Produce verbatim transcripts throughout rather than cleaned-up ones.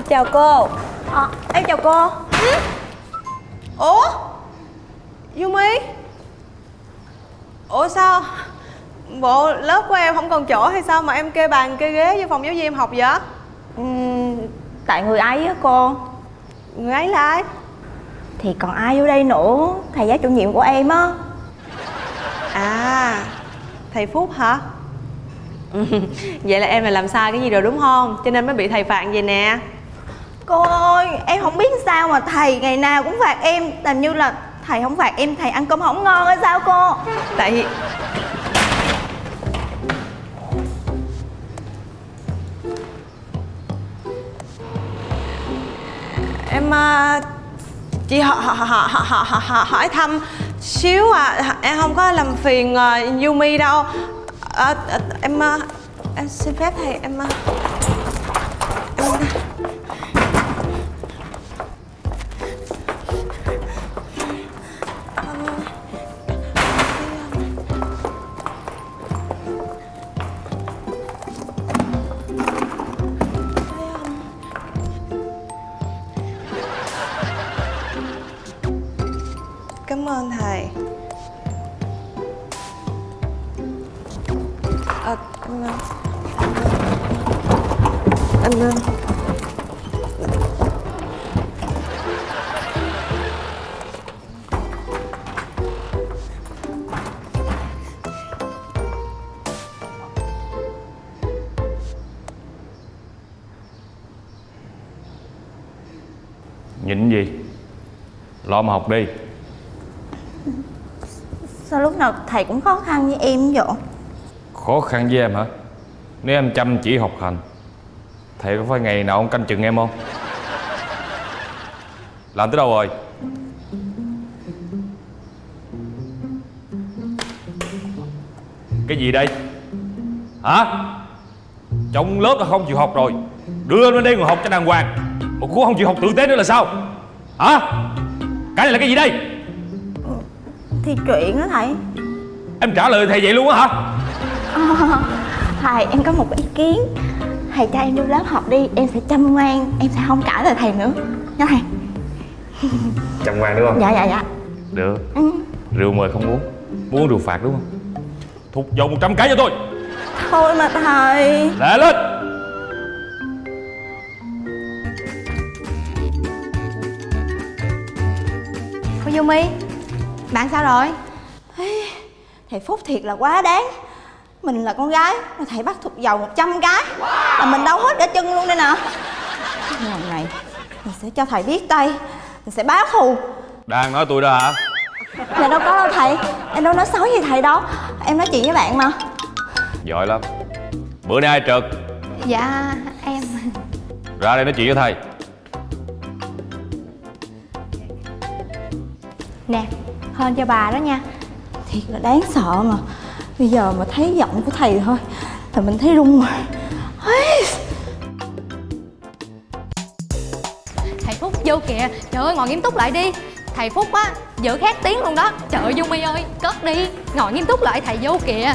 Chào cô. À, em chào cô. Ừ? Ủa? Yumi? Ủa sao? Bộ lớp của em không còn chỗ hay sao mà em kê bàn kê ghế vô phòng giáo viên học vậy? Ừ, tại người ấy á cô. Người ấy là ai? Thì còn ai vô đây nữa, thầy giáo chủ nhiệm của em á. À, thầy Phúc hả? Vậy là em là làm sai cái gì rồi đúng không? Cho nên mới bị thầy phạt vậy nè. Cô ơi, em không biết sao mà thầy ngày nào cũng phạt em. Làm như là thầy không phạt em, thầy ăn cơm không ngon hay sao cô? Tại vì em uh, chị họ họ họ họ họ họ hỏi thăm xíu à, em không có làm phiền uh, Yumi đâu. Uh, uh, em uh, em xin phép thầy em uh, em cảm ơn thầy. À, anh anh anh nhịn gì? Lo mà học đi. Sao lúc nào thầy cũng khó khăn với em vậy? Khó khăn với em hả? Nếu em chăm chỉ học hành, thầy có phải ngày nào ông canh chừng em không? Làm tới đâu rồi? Cái gì đây? Hả? Trong lớp là không chịu học rồi, đưa lên đây ngồi học cho đàng hoàng. Một cô không chịu học tử tế nữa là sao? Hả? Cái này là cái gì đây? Thì chuyện đó thầy. Em trả lời thầy vậy luôn á hả? À, thầy em có một ý kiến. Thầy cho em vô lớp học đi, em sẽ chăm ngoan, em sẽ không cãi lời thầy nữa nha thầy. Chăm ngoan đúng không? Dạ dạ dạ. Được. Ừ. Rượu mời không uống, muốn uống rượu phạt đúng không? Thục dầu một trăm cái cho tôi. Thôi mà thầy. Lẹ lên. Cô Yumi, bạn sao rồi? Thầy Phúc thiệt là quá đáng. Mình là con gái mà thầy bắt thục dầu một trăm cái là mình đau hết cả chân luôn đây nè. Lần này mình sẽ cho thầy biết tay, mình sẽ báo thù. Đang nói tôi đó hả? Dạ đâu có đâu thầy, em đâu nói xấu gì thầy đâu. Em nói chuyện với bạn mà. Giỏi lắm. Bữa nay ai trượt? Dạ em. Ra đây nói chuyện với thầy. Nè, hên cho bà đó nha. Thiệt là đáng sợ mà. Bây giờ mà thấy giọng của thầy thôi là mình thấy run rồi. Thầy Phúc vô kìa. Trời ơi ngồi nghiêm túc lại đi. Thầy Phúc á giữ khét tiếng luôn đó. Trời ơi Yumi ơi cất đi. Ngồi nghiêm túc lại thầy vô kìa.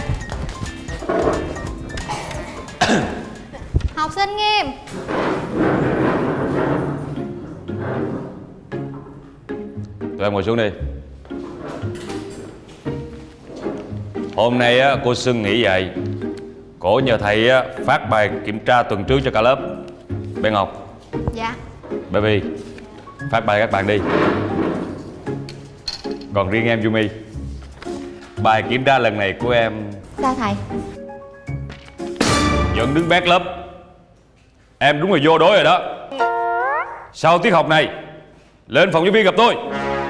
Học sinh nghiêm. Tụi em ngồi xuống đi. Hôm nay á, cô Xuân nghỉ dạy. Cổ nhờ thầy á, phát bài kiểm tra tuần trước cho cả lớp. Bé Ngọc. Dạ. Baby, phát bài các bạn đi. Còn riêng em Yumi, bài kiểm tra lần này của em sao thầy? vẫn đứng bét lớp. Em đúng là vô đối rồi đó. Sau tiết học này lên phòng giáo viên gặp tôi.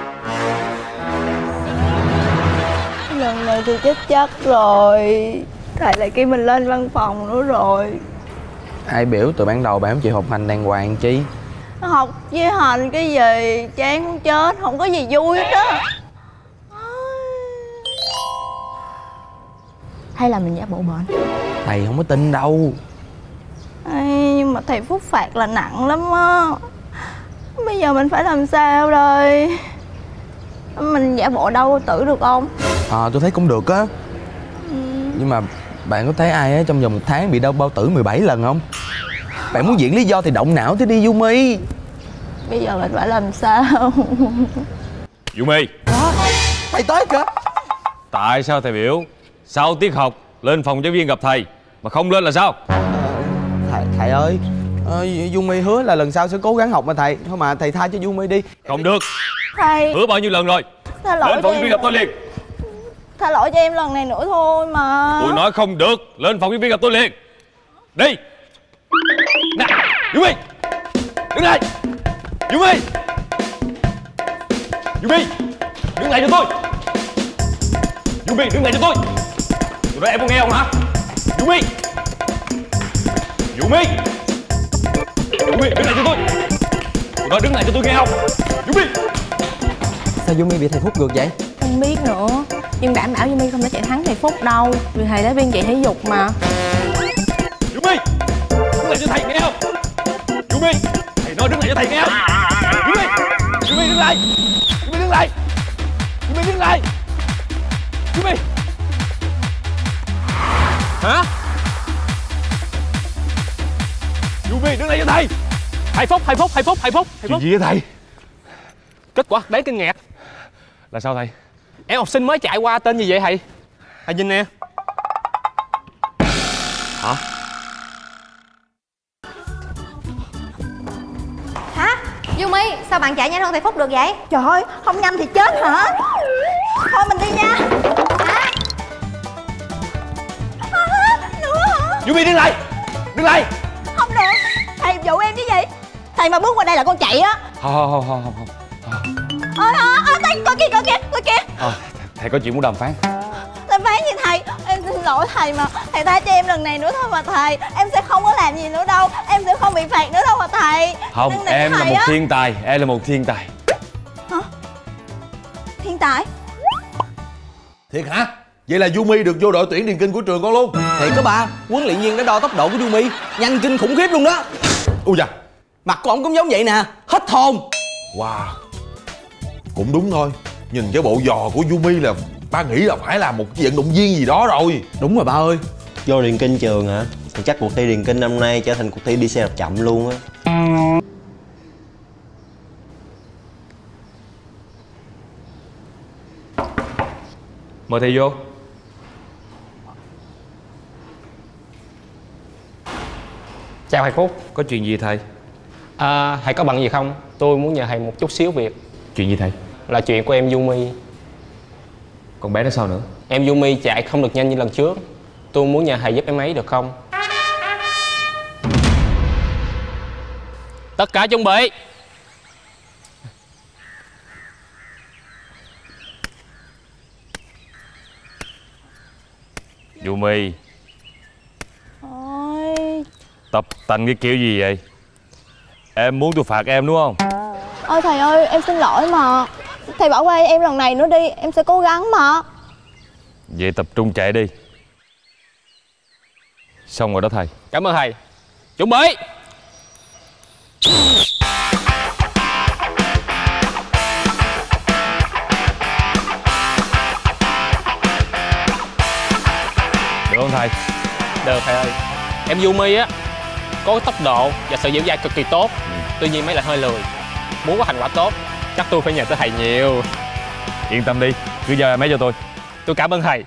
Lần này thì chết chắc rồi. Thầy lại kêu mình lên văn phòng nữa rồi. Ai biểu từ ban đầu bạn không chịu học hành đàng hoàng chi? Học với hành cái gì chán muốn chết, không có gì vui hết á. Hay là mình giả bộ bệnh? Thầy không có tin đâu. Ê, nhưng mà thầy Phúc phạt là nặng lắm á. Bây giờ mình phải làm sao đây? Mình giả bộ đau tử được không? À, tôi thấy cũng được á. Ừ. Nhưng mà bạn có thấy ai á trong vòng một tháng bị đau bao tử mười bảy lần không? Bạn muốn diễn lý do thì động não thế đi Yumi. Bây giờ mình phải làm sao? Yumi, Thầy tới kìa. tại sao thầy biểu sau tiết học lên phòng giáo viên gặp thầy mà không lên là sao? Thầy, thầy ơi, ờ, Yumi hứa là lần sau sẽ cố gắng học mà thầy. Thôi mà thầy tha cho Yumi đi. Không được, Thầy, hứa bao nhiêu lần rồi. tha lỗi Lên cho phòng giáo viên em. gặp tôi liền. Tha lỗi cho em lần này nữa thôi mà. Tôi nói không được, lên phòng giáo viên gặp tôi liền. Đi. Nè, Yumi, đứng lại. Yumi, Yumi, đứng lại cho tôi. Yumi, đứng lại cho tôi. Tôi nói em có nghe không hả? Yumi, Yumi, Yumi, đứng lại cho tôi. Tôi nói đứng lại cho tôi nghe không? Yumi. Sao Yumi bị thầy Phúc ngược vậy? Không biết nữa, nhưng đảm bảo Yumi không thể chạy thắng thầy Phúc đâu, vì thầy đã viên chạy thể dục mà. Yumi, đứng lại cho thầy nghe không? Yumi, thầy nói đứng lại cho thầy nghe không? Yumi, Yumi đứng lại. Yumi đứng lại. Yumi đứng lại. Yumi. Hả? Yumi đứng lại cho thầy. Thầy Phúc, thầy Phúc, thầy Phúc, thầy Phúc, thầy Chuyện Phúc. gì vậy thầy? Kết quả đáng kinh ngạc. Là sao thầy? Em học sinh mới chạy qua tên gì vậy thầy? Thầy nhìn nè. Hả? Hả? Yumi, sao bạn chạy nhanh hơn thầy Phúc được vậy? Trời ơi, không nhanh thì chết hả? Thôi mình đi nha. Hả? À, nữa hả? Yumi đứng lại. Đứng lại. Không được, thầy dụ em chứ gì? Thầy mà bước qua đây là con chạy á. Không không không không không. Ôi hả? À, thầy coi kìa, coi kìa, coi kìa. À, thầy có chuyện muốn đàm phán. Làm phán gì thầy? Em xin lỗi thầy mà. Thầy tha cho em lần này nữa thôi mà thầy. Em sẽ không có làm gì nữa đâu. Em sẽ không bị phạt nữa đâu mà thầy. Không, Lần này em là thầy một á. thiên tài. Em là một thiên tài. Hả? Thiên tài? Thiệt hả? Vậy là Yumi được vô đội tuyển điền kinh của trường con luôn? Thiệt có bà, huấn luyện viên đã đo tốc độ của Yumi nhanh kinh khủng khiếp luôn đó. Ui da. Mặt của ổng cũng giống vậy nè, hết hồn. Wow. Cũng đúng thôi. Nhìn cái bộ giò của Yumi là ba nghĩ là phải là một vận động viên gì đó rồi. Đúng rồi ba ơi. Vô điền kinh trường hả? Thì chắc cuộc thi điền kinh năm nay trở thành cuộc thi đi xe đạp chậm luôn á. Mời thầy vô. Chào thầy Phúc. Có chuyện gì thầy? À, thầy có bận gì không? Tôi muốn nhờ thầy một chút xíu việc. Chuyện gì thầy? Là chuyện của em Yumi. Con bé đó sao nữa? Em Yumi chạy không được nhanh như lần trước. Tôi muốn nhờ thầy giúp em ấy được không? Tất cả chuẩn bị. Yumi, Ôi. tập tành cái kiểu gì vậy? Em muốn tôi phạt em đúng không? Ôi thầy ơi, em xin lỗi mà. Thầy bỏ qua em lần này nữa đi. Em sẽ cố gắng mà. Vậy tập trung chạy đi. Xong rồi đó thầy. Cảm ơn thầy. Chuẩn bị. Được không thầy? Được thầy ơi. Em Yumi á có tốc độ và sự dẻo dai cực kỳ tốt. Tuy nhiên mấy lại hơi lười. Muốn có thành quả tốt chắc tôi phải nhờ tới thầy nhiều. Yên tâm đi, cứ giao em ấy cho tôi. Tôi cảm ơn thầy.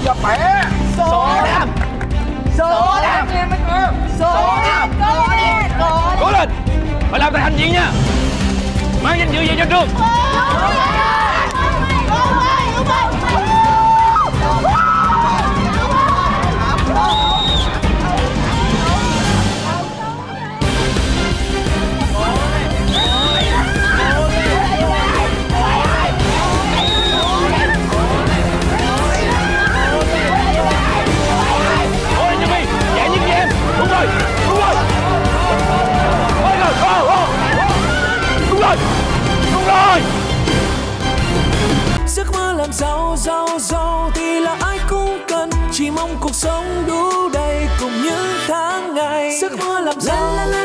giờ mẹ. Số năm. Số năm. Số năm. Cố lên, phải làm thành hành diện nha. Mang danh dự về cho trường. Đúng rồi, đúng rồi. Ôi trời, ô, ô. Đúng rồi, đúng rồi. Giấc mơ làm giàu, giàu, giàu thì là ai cũng cần. Chỉ mong cuộc sống đủ đầy cùng những tháng ngày. Giấc mơ làm giàu.